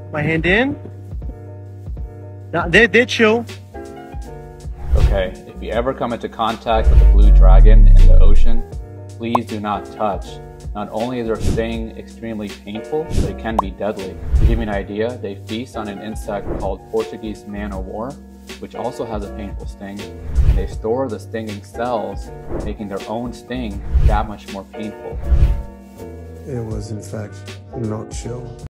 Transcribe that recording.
My hand in. Now, they're chill. Okay, if you ever come into contact with a blue dragon in the ocean, please do not touch. Not only is their sting extremely painful, but it can be deadly. To give you an idea, they feast on an insect called Portuguese man-o'-war, which also has a painful sting, and they store the stinging cells, making their own sting that much more painful. It was in fact not chill.